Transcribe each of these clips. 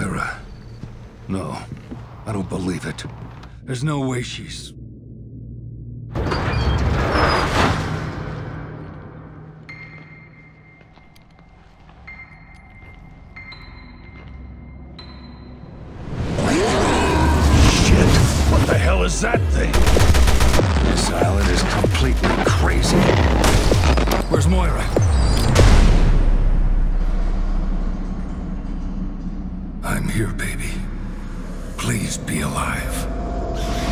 Moira. No, I don't believe it. There's no way she's... Shit! What the hell is that thing? This island is completely crazy. Where's Moira? I'm here, baby. Please be alive.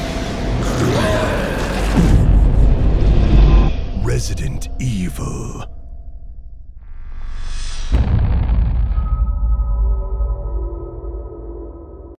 Resident Evil.